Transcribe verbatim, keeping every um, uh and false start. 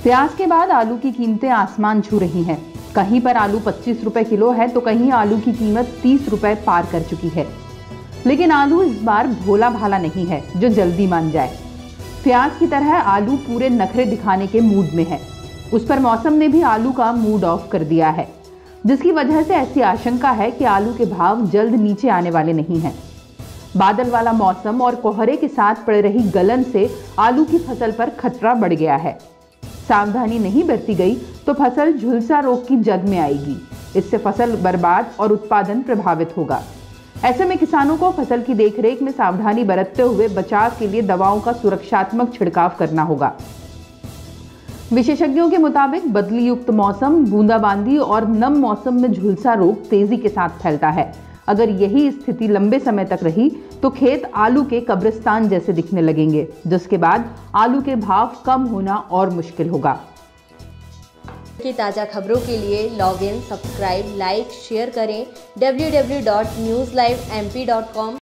प्याज के बाद आलू की कीमतें आसमान छू रही हैं। कहीं पर आलू पच्चीस रुपए किलो है तो कहीं आलू की कीमत तीस रुपए पार कर चुकी है। लेकिन आलू इस बार भोला भाला नहीं है जो जल्दी मान जाए। प्याज की तरह आलू पूरे नखरे दिखाने के मूड में है। उस पर मौसम ने भी आलू का मूड ऑफ कर दिया है, जिसकी वजह से ऐसी आशंका है कि आलू के भाव जल्द नीचे आने वाले नहीं हैं। बादल वाला मौसम और कोहरे के साथ पड़ रही गलन से आलू की फसल पर खतरा बढ़ गया है। सावधानी नहीं बरती गई तो फसल झुलसा रोग की जद में आएगी। इससे फसल बर्बाद और उत्पादन प्रभावित होगा। ऐसे में किसानों को फसल की देखरेख में सावधानी बरतते हुए बचाव के लिए दवाओं का सुरक्षात्मक छिड़काव करना होगा। विशेषज्ञों के मुताबिक बदली युक्त मौसम, बूंदाबांदी और नम मौसम में झुलसा रोग तेजी के साथ फैलता है। अगर यही स्थिति लंबे समय तक रही तो खेत आलू के कब्रिस्तान जैसे दिखने लगेंगे, जिसके बाद आलू के भाव कम होना और मुश्किल होगा। की ताज़ा खबरों के लिए log in, subscribe, like, share करें W W W dot news live M P dot com.